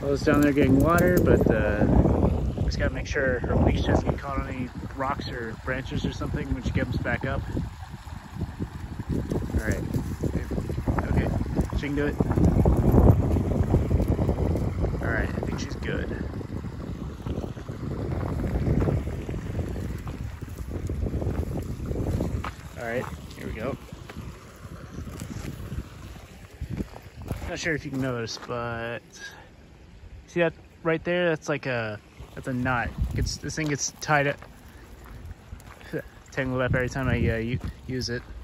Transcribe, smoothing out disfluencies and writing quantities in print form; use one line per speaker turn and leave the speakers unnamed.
I was down there getting water, but just gotta make sure her leash doesn't get caught on any rocks or branches or something when she comes back up. All right, okay, she can do it. All right, I think she's good. All right, here we go. Not sure if you can notice, but see that right there? That's like that's a knot. This thing gets tied up, tangled up every time I use it.